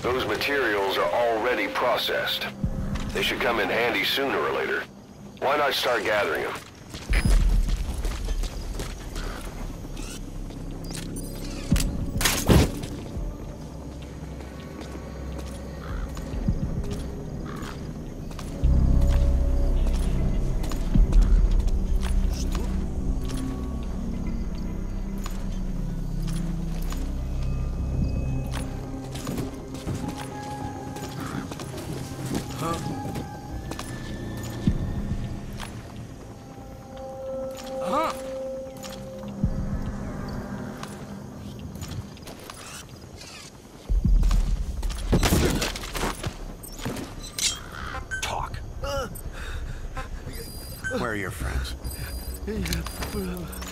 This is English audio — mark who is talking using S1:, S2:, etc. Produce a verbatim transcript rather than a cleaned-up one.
S1: Those materials are already processed. They should come in handy sooner or later. Why not start gathering them?
S2: Where are your friends?